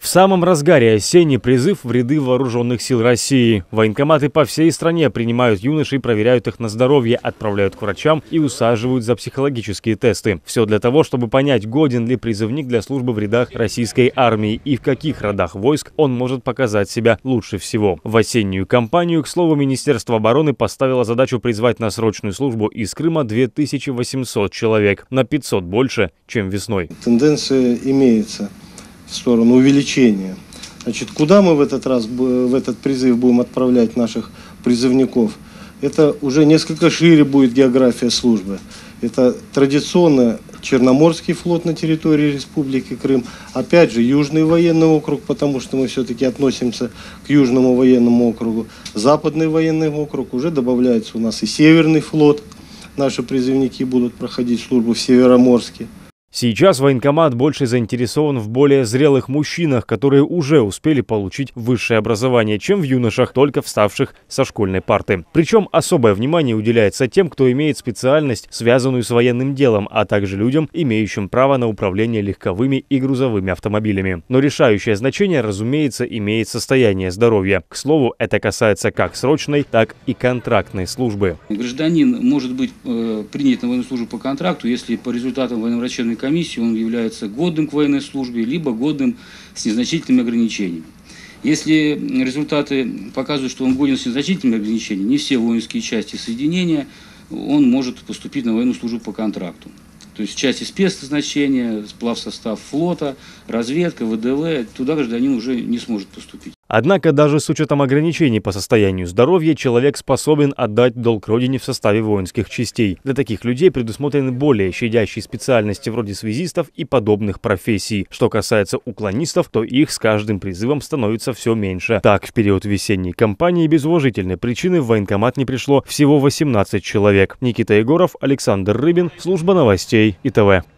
В самом разгаре осенний призыв в ряды вооруженных сил России. Военкоматы по всей стране принимают юношей, проверяют их на здоровье, отправляют к врачам и усаживают за психологические тесты. Все для того, чтобы понять, годен ли призывник для службы в рядах российской армии и в каких родах войск он может показать себя лучше всего. В осеннюю кампанию, к слову, Министерство обороны поставило задачу призвать на срочную службу из Крыма 2800 человек, на 500 больше, чем весной. Тенденция имеется в сторону увеличения. Значит, куда мы в этот раз, в этот призыв будем отправлять наших призывников? Это уже несколько шире будет география службы. Это традиционно Черноморский флот на территории Республики Крым. Опять же, Южный военный округ, потому что мы все-таки относимся к Южному военному округу. Западный военный округ, уже добавляется у нас и Северный флот. Наши призывники будут проходить службу в Североморске. Сейчас военкомат больше заинтересован в более зрелых мужчинах, которые уже успели получить высшее образование, чем в юношах, только вставших со школьной парты. Причем особое внимание уделяется тем, кто имеет специальность, связанную с военным делом, а также людям, имеющим право на управление легковыми и грузовыми автомобилями. Но решающее значение, разумеется, имеет состояние здоровья. К слову, это касается как срочной, так и контрактной службы. Гражданин может быть принят на военную службу по контракту, если по результатам военно-врачебной комиссии он является годным к военной службе, либо годным с незначительными ограничениями. Если результаты показывают, что он годен с незначительными ограничениями, не все воинские части соединения, он может поступить на военную службу по контракту. То есть в части спецназначения, сплавсостав флота, разведка, ВДВ, туда гражданин уже не сможет поступить. Однако даже с учетом ограничений по состоянию здоровья человек способен отдать долг родине в составе воинских частей. Для таких людей предусмотрены более щадящие специальности вроде связистов и подобных профессий. Что касается уклонистов, то их с каждым призывом становится все меньше. Так, в период весенней кампании без уважительной причины в военкомат не пришло всего 18 человек. Никита Егоров, Александр Рыбин, служба новостей ИТВ.